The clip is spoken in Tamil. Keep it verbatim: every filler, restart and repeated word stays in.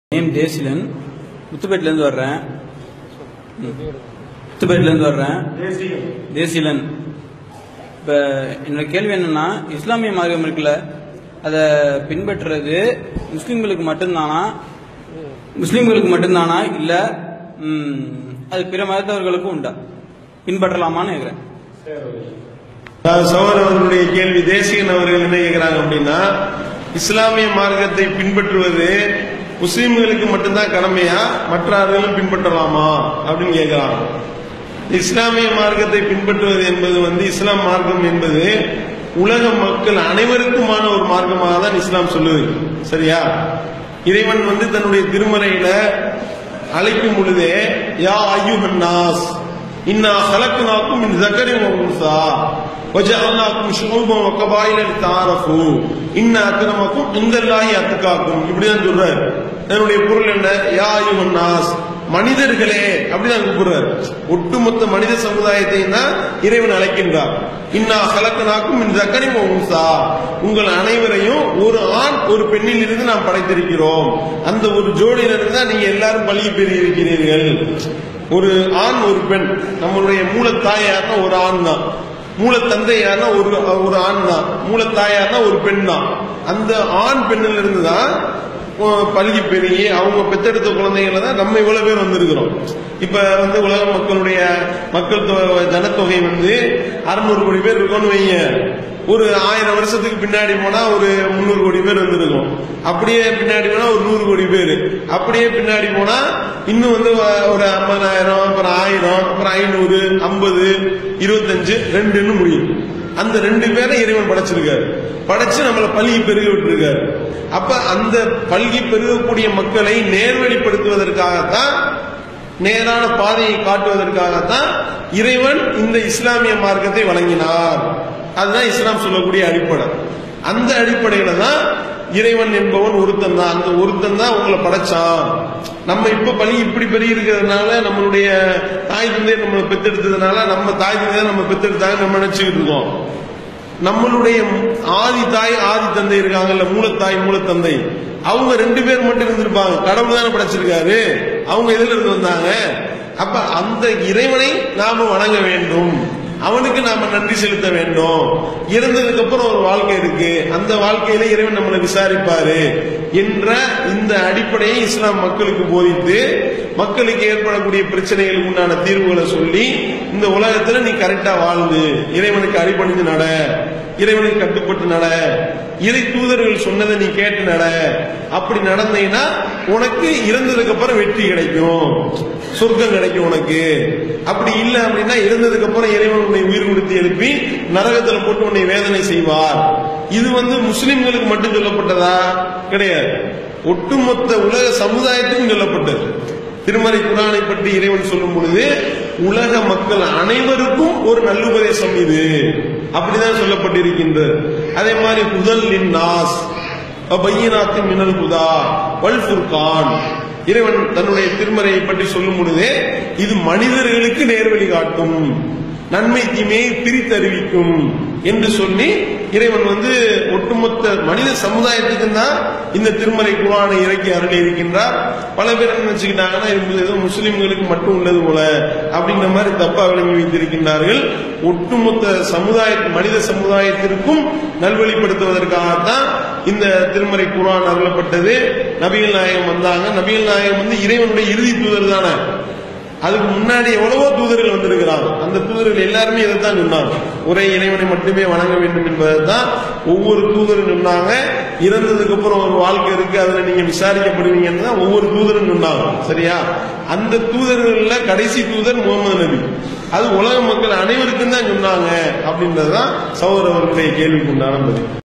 நேம் தேசிலன் முத்துப்பேட்டிலேருந்து வர்றேன் முத்துப்பேட்டிலேருந்து வர்றேன் தேசிலன். இப்போ என்னோட கேள்வி என்னன்னா, இஸ்லாமிய மார்க்கம் இருக்குல்ல, அதை பின்பற்றுறது முஸ்லீம்களுக்கு மட்டும்தானா முஸ்லீம்களுக்கு மட்டும்தானா இல்லை அது பிற மதத்தவர்களுக்கும் உண்டா, பின்பற்றலாமான்னு கேட்குறேன். சகோதரர்களுடைய கேள்வி தேசிகன் அவர்கள் என்ன கேட்கிறாங்க அப்படின்னா, இஸ்லாமிய மார்க்கத்தை பின்பற்றுவது முஸ்லீம்களுக்கு மட்டும்தான் கடமையா, மற்றவர்களும் பின்பற்றலாமா அப்படின்னு கேட்கிறாங்க. இஸ்லாமிய மார்க்கத்தை பின்பற்றுவது என்பது வந்து இஸ்லாம் மார்க்கம் என்பது உலக மக்கள் அனைவருக்குமான ஒரு மார்க்கமாக தான் இஸ்லாம் சொல்லுது. சரியா? இறைவன் வந்து தன்னுடைய திருமறையில அழைக்கும் பொழுதே யா அய்யுஹன் நாஸ் இன்னா ஹலக்னாக்கும் மின் ஸக்கரின் வ உன்ஸா வஜஅல்னாக்கும் ஷுஊபன் வ கபாயில லிதஆரஃபு இன்ன அக்ரமக்கும் இன்தல்லாஹி அத்காக்கும். இப்படிதான் சொல்றாரு. அதனுடைய பொருள் என்ன? யா அய்யுஹன் நாஸ், மனிதர்களே அப்படிதான் கூப்பிடுறாரு. ஒட்டுமொத்த மனித சமுதாயத்தையும் தான் இறைவன் அழைக்கின்றார். இன்னா ஹலக்னாக்கும் மின் ஸக்கரின் வ உன்ஸா, உங்கள் அனைவரையும் ஒரு ஆண் ஒரு பெண்ணில் இருந்து நாம் படைத்திருக்கிறோம். அந்த ஒரு ஜோடியிலிருந்து தான் நீங்க எல்லாரும் பலியை பெறி இருக்கிறீர்கள். ஒரு ஆண் ஒரு பெண். நம்மளுடைய மூலத்தாய் யாருன்னா ஒரு ஆண் தான், மூல தந்தை யாருன்னா ஒரு ஒரு ஆண் தான், மூலத்தாய் யாருன்னா ஒரு பெண் தான். அந்த ஆண் பெண்ணில் இருந்து தான் பல்கி பெருகி அவங்க பெற்றெடுத்த குழந்தைகளை தான் நம்ம இவ்வளவு பேர் வந்திருக்கிறோம். இப்ப வந்து உலக மக்களுடைய மக்கள் ஜனத்தொகை வந்து அறுநூறு கோடி பேர் இருக்கோம்னு வைங்க. ஒரு ஆயிரம் வருஷத்துக்கு பின்னாடி போனா ஒரு முன்னூறு கோடி பேர் வந்திருக்கும். அப்படியே பின்னாடி போனா ஒரு நூறு கோடி பேர், அப்படியே பின்னாடி போனா இன்னும் வந்து ஒரு ஐம்பதாயிரம், அப்புறம் ஆயிரம், அப்புறம் ஐநூறு, ஐம்பது, இருபத்தஞ்சு, ரெண்டுன்னு முடியும். அந்த ரெண்டு பேரை இறைவன் படைச்சிருக்காரு. படைச்சு நம்மளை பல்கி பெருக விட்டுருக்காரு. அப்ப அந்த பல்கி பெருகக்கூடிய மக்களை நேர்வழிப்படுத்துவதற்காகத்தான், நேரான பாதையை காட்டுவதற்காகத்தான் இறைவன் இந்த இஸ்லாமிய மார்க்கத்தை வழங்கினார். அதுதான் இஸ்லாம் சொல்லக்கூடிய அடிப்படை. அந்த அடிப்படையில தான் இறைவன் என்பவன் ஒருத்தன் தான். அந்த ஒருத்தன் தான் உங்களை படைச்சான். நம்ம இப்ப பலி இப்படி பெரிய இருக்கிறதுனால, நம்மளுடைய தாய் தந்தை நம்மளை பெத்தெடுத்ததுனால நம்ம தாய் தந்தை நம்ம பெத்தெடுத்தாங்க நம்ம நினைச்சுக்கிட்டு இருக்கோம். நம்மளுடைய ஆதி தாய் ஆதி தந்தை இருக்காங்கல்ல, மூலத்தாய் மூலத்தந்தை, அவங்க ரெண்டு பேர் மட்டும் இருந்திருப்பாங்க. கடவுள் தானே படைச்சிருக்காரு. அவங்க எதுல இருந்து வந்தாங்க? அப்ப அந்த இறைவனை நாம வணங்க வேண்டும், அவனுக்கு நாம நன்றி செலுத்த வேண்டும். இறந்ததுக்கு அப்புறம் ஒரு வாழ்க்கை இருக்கு, அந்த வாழ்க்கையில இறைவன் நம்மளை விசாரிப்பாரு என்ற இந்த அடிப்படையை இஸ்லாம் மக்களுக்கு போதித்து, மக்களுக்கு ஏற்படக்கூடிய பிரச்சனைகளுக்கு உண்டான தீர்வுகளை சொல்லி, இந்த உலகத்துல நீ கரெக்டா வாழ்ந்து இறைவனுக்கு அடிபணிந்து நட, இறைவனுக்கு கட்டுப்பட்டு நட, இறை தூதர்கள் சொன்னதை நீ கேட்டு நட. அப்படி நடந்தீங்கன்னா உனக்கு இறந்ததுக்கு அப்புறம் வெற்றி கிடைக்கும், சொர்க்கம் கிடைக்கும் உனக்கு. அப்படி இல்லை அப்படின்னா இறந்ததுக்கு அப்புறம் இறைவன் உன்னை உயிர் கொடுத்து எழுப்பி நரகத்தில் போட்டு உன்னை வேதனை செய்வார். இது வந்து முஸ்லிம்களுக்கு மட்டும் சொல்லப்பட்டதா? கிடையாது, ஒட்டுமொத்த உலக சமுதாயத்துக்கும் சொல்லப்பட்டது. திருமறை குர்ஆனை பற்றி இறைவன் சொல்லும் பொழுது உலக மக்கள் அனைவருக்கும் ஒரு நல்லுபதேசம் இது, அப்படிதான் சொல்லப்பட்டிருக்கின்றது. அதே மாதிரி ஹுதல் லின்னாஸ் வபையினாத்தின் மினல் ஹுதா வல் ஃபுர்கான், இறைவன் தன்னுடைய திருமறையை பற்றி சொல்லும் பொழுதே இது மனிதர்களுக்கு நேர்வழி காட்டும், நன்மை தீமையை பிரித்தறிவிக்கும் என்று சொல்லி இறைவன் வந்து ஒட்டுமொத்த மனித சமுதாயத்துக்கு தான் இந்த திருமறை குர்ஆனை இறக்கி அருளி இருக்கின்றார். பல பேர் நினைச்சுக்கிட்டாங்கன்னா இது ஏதோ முஸ்லிம்களுக்கு மட்டும் உள்ளது போல அப்படிங்கிற மாதிரி தப்பா விளங்கி வைத்திருக்கின்றார்கள். ஒட்டுமொத்த சமுதாய மனித சமுதாயத்திற்கும் நல்வழிப்படுத்துவதற்காகத்தான் இந்த திருமறை குர்ஆன் அருளப்பட்டது. நபிகள் நாயகம் வந்தாங்க. நபிகள் நாயகம் வந்து இறைவனுடைய இறுதி தூதர் தானே. அதுக்கு முன்னாடி எவ்வளவோ தூதர்கள் வந்திருக்கிறாங்க. அந்த தூதர்கள் எல்லாருமே இதைத்தான் சொன்னாங்க, ஒரே இறைவனை மட்டுமே வணங்க வேண்டும் என்பதை தான் ஒவ்வொரு தூதரும் சொன்னாங்க. இறந்ததுக்கு அப்புறம் ஒரு வாழ்க்கை இருக்கு, அதுல நீங்க விசாரிக்கப்படுவீங்கன்னு தான் ஒவ்வொரு தூதரும் சொன்னாங்க. சரியா? அந்த தூதர்கள்ல கடைசி தூதர் முகமது நபி. அது உலக மக்கள் அனைவருக்கும் தான் சொன்னாங்க அப்படின்றதுதான் சகோதரர்களுடைய கேள்விக்கு உண்டான பதில்.